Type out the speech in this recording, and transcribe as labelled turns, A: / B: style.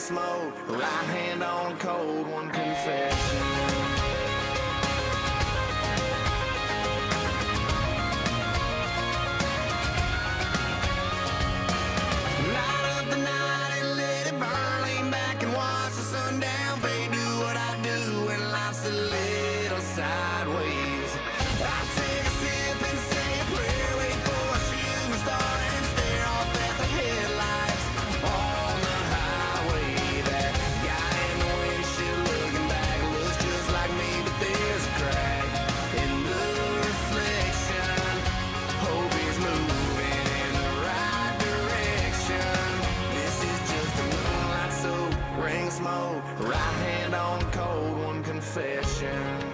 A: smoke, right hand on cold, one confession. Sideways, I take a sip and say a prayer, wait for a shooting star and stare off at the headlights on the highway. That guy in the windshield looking back looks just like me, but there's a crack in the reflection. Hope he's moving in the right direction. This is just a moonlight soaked ring smoke, right hand on cold, one confession.